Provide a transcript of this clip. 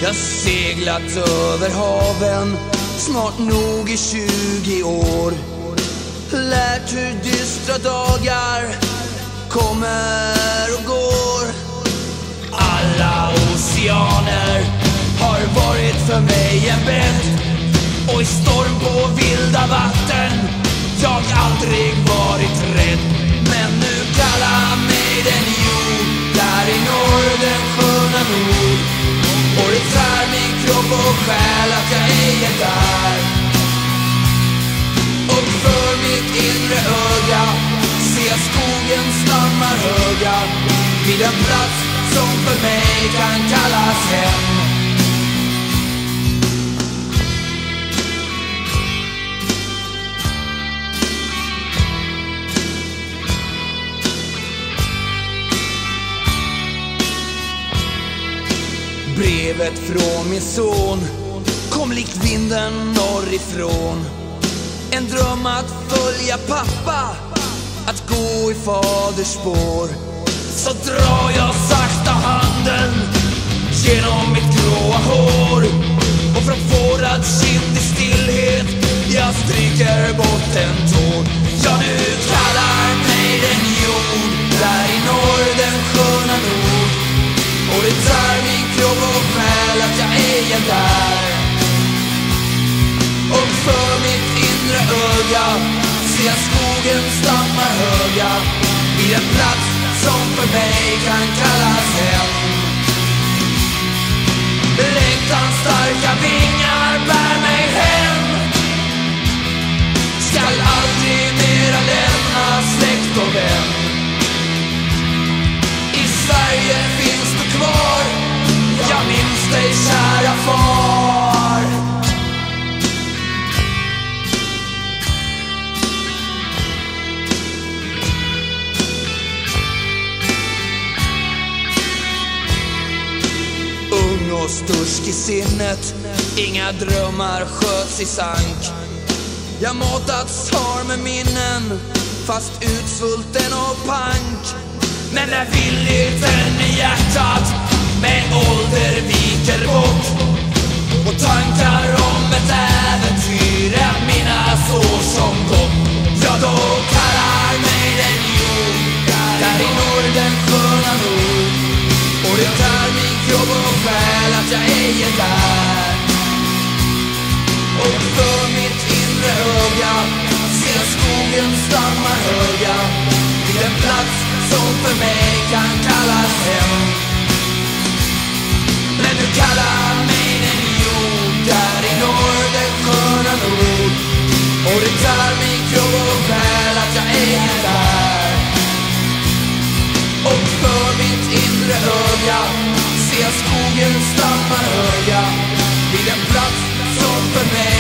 Jag seglat över haven snart nog i 20 år. Lärt hur dystra dagar kommer och går. Alla oceaner har varit för mig en bädd, och i storm på vilda vatten jag aldrig varit rädd. Men nu kallar mig den jord där i norr, den sköna nord. Och det tär min kropp och själ att jag ej är där. Och för mitt inre öga ser jag skogens stammar höga vid en plats som för mig kan kallas hem. Brevet från min son kom likt vinden norrifrån. En dröm att följa pappa, att gå i faders spår. Så drar jag sakta handen genom mitt gråa hår, och från fårad kind i stillhet jag stryker bort en tår. Ja, nu kallar mig den jord där i norr, den sköna nord. Och det tär min kropp och själ att jag ej är där. Och för mitt inre öga ser jag skogens stammar höga vid en plats som för mig kan kallas hem. Längtans starka vingar bär mig hem. Skall aldrig mera lämna släkt och vän. I Sverige finns du kvar, jag minns dig kära far. Ung och stursk i sinnet, inga drömmar sköts i sank. Jag matats har med minnen, fast utsvulten och pank. Men när villigheten i hjärtat med ålder viker bort, och tankar om ett äventyr att minnas år som gått, ja, då kallar mig den jord där i norr, den sköna nord. Och det tär min kropp och själ att jag ej är där. Och för mitt inre öga ser jag skogens stammar höga vid en plats som för mig kan kallas hem. Men du kallar mig den jord där i norr, den sköna nord. Och det tär min kropp och själ att jag ej är där. Och för mitt inre öga ser jag skogens stammar höga vid en plats som för mig